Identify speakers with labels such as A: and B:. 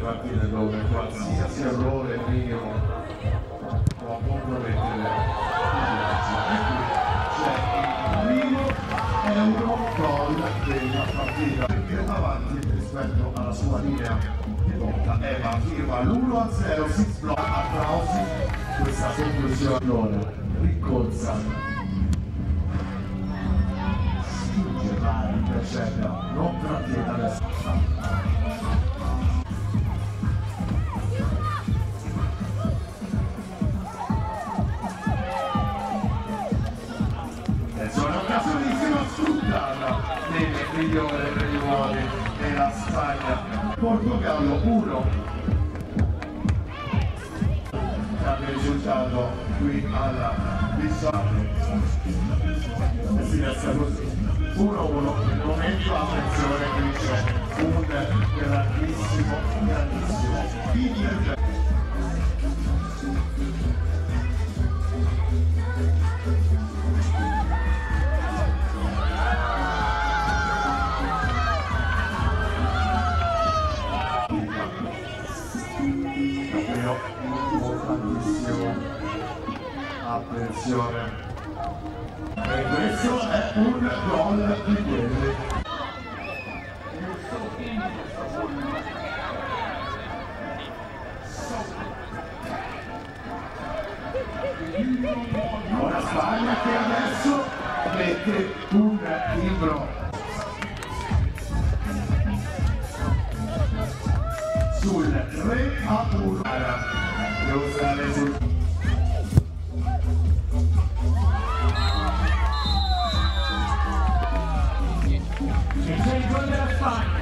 A: partite dove qualsiasi errore minimo può compromettere il c'è il primo euro gol della partita più avanti rispetto alla sua linea di porta. Eva firma l'1-0, si sblocca, applausi, questa conclusione rincorsa spinge, va, intercetta, non trattiene adesso. Occasionissima sfruttata nelle migliori dei ruoli della Spagna. Portogallo 1. Cambia il risultato qui alla Bissau. E si resta così 1-1. Nel momento, attenzione, qui c'è un grandissimo video. Tantissimo, attenzione, e questo è un gol di quelli. Buona Spagna che adesso mette un timbro sul 3-1. Devo stare sul... E c'è il gol della Spagna.